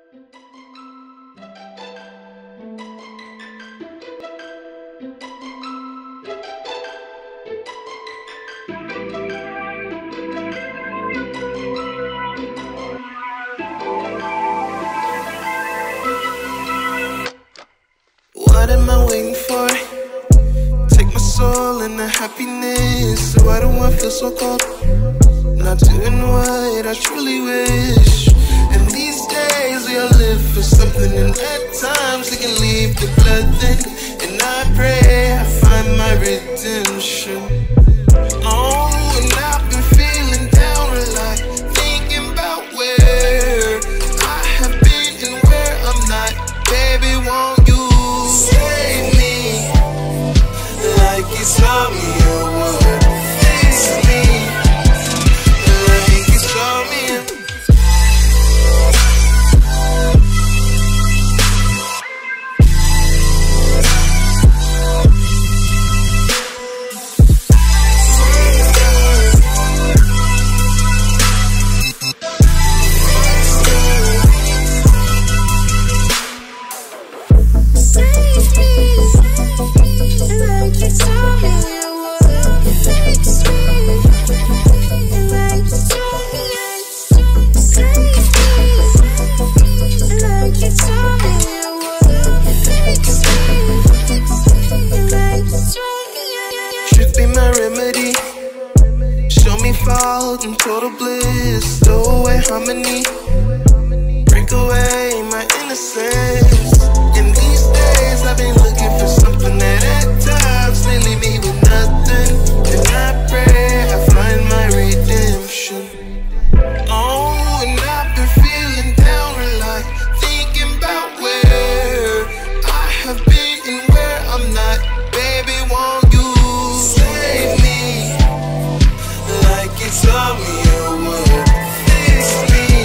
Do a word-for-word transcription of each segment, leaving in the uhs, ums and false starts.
What am I waiting for? Take my soul and the happiness. So why do I feel so cold? Not doing what I truly wish. And these days we all live for something, and at times we can leave the blood thin. And I pray I find my redemption. Oh, and I've been feeling down a lot, thinking about where I have been and where I'm not. Baby, won't you save me like you told me you would? Fix me like you told me you would. Truth be my remedy. Show me fault and total bliss. Throw away harmony. Break away my innocence. In these days I've been looking for something that at times they leave me with nothing. And I pray I find my redemption. Oh, and I've been feeling down a lot, thinking about where I have been and where I'm not. Baby, won't you save me like you told me you would? Fix me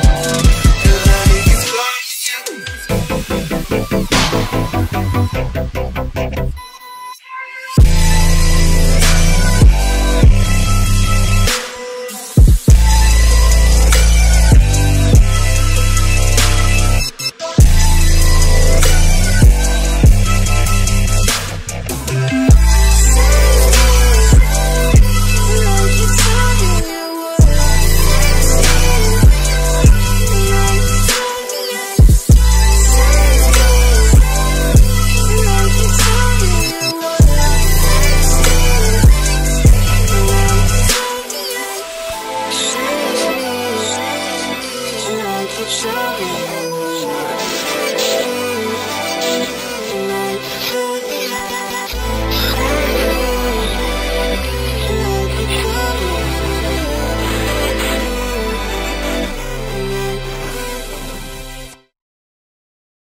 like you told me you would. Show me.